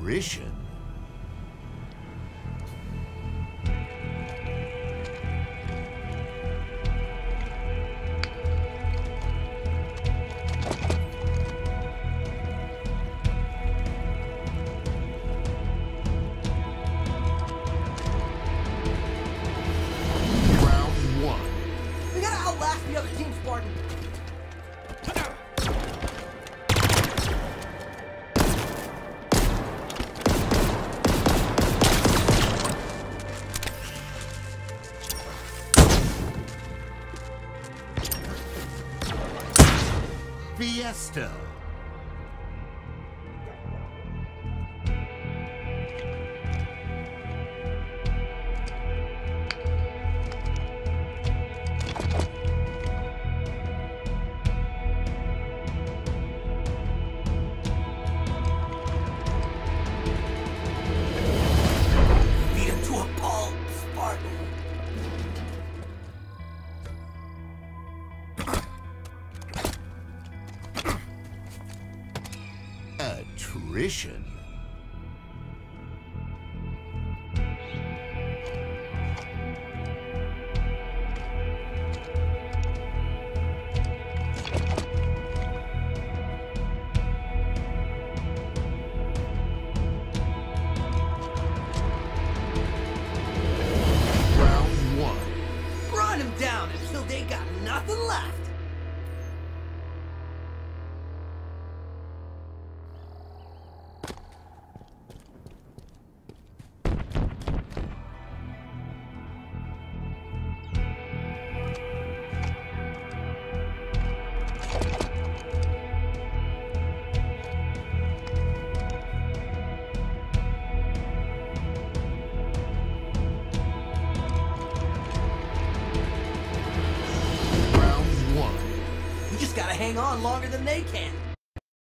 attrition. Fiesta. Beat him to a pulp, Spartan. Attrition. Round one. Run him down until they got nothing left. Round one. We just gotta hang on longer than they can.